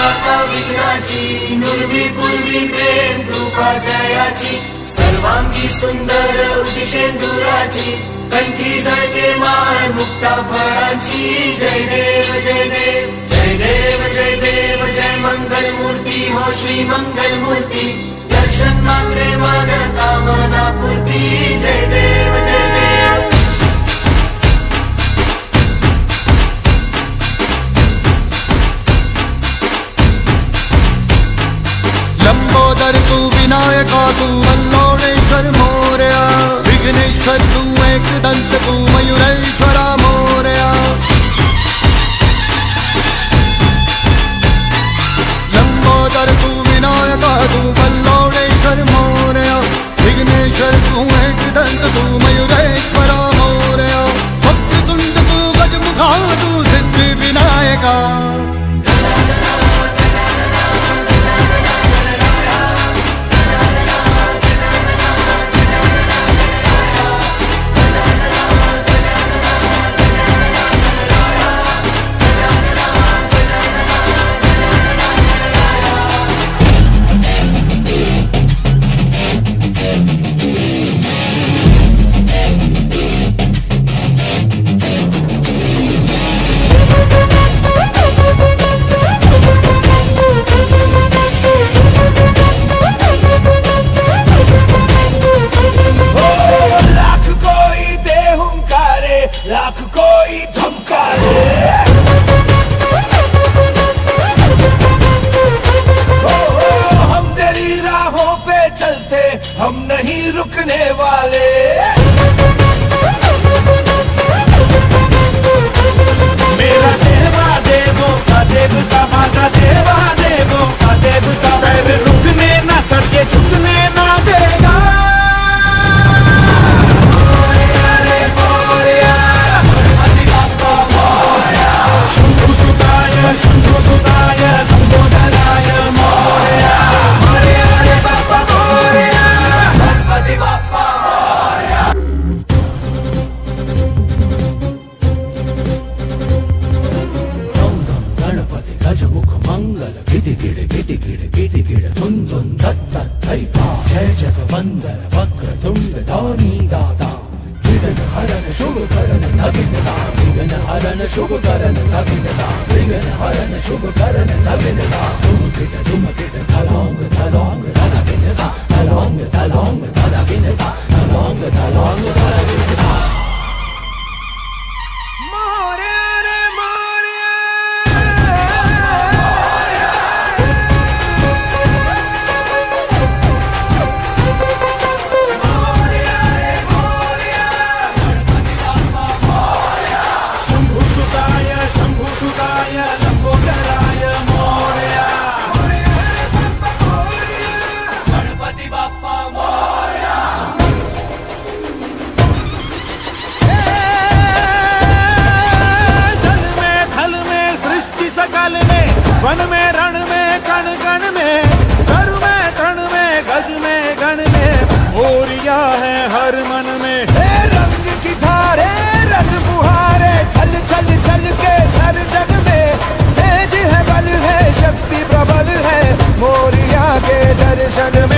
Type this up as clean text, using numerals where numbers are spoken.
माता विघ्नाची, नुर्वी पूर्वी प्रेम कृपा जयाची, सर्वांगी सुंदर उदिशेंदुराची, कंठी झळके माळ मुक्ता फळाची। जय देव जय देव जय देव जय देव, जय मंगल मूर्ती हो श्री मंगल मूर्ती, दर्शन मात्रे मन कामना पूर्ती। जय देव जय देव। लंबोदर तू विनायका तू वल्लोणेश्वर मोरया, विघ्नेश्वर तू एकदंत तू मयूरेश्वरा मोरया। लंबोदर तू विनायका तू वल्लोणेश्वर मोरया, विघ्नेश्वर तू एकदंत तू मयूरेश्वरा मोरया। वक्रतुंड तू गजमुखा तू सिद्धि विनायका, लाख कोई धमकारे, हम तेरी राहों पे चलते, हम नहीं रुकने वाले। मेरा देवा देवों का देवता, माता देवा देवों का देवता, पैर रुकने ना सके झुकने ना देगा। जय जगवंदन वक्रतुंड धौनी दाता, विघ्न हरन शुभ करन नवीनता, विघ्न हरन शुभ करन नवीनता, विघ्न हरन शुभ करन नवीनता। धुम किट धलोंग धलोंग धन विनता, धलोंग धलोंग धन विनता, धलोंग धलोंग धन विनता। वन में रण में कण कण में, घर में तृण में गज में गण में, मोरिया है हर मन में। रंग की धारे रंग बुहारे, छल छल छल के हर जग में, तेज है बल है शक्ति प्रबल है, मोरिया के दर्शन में।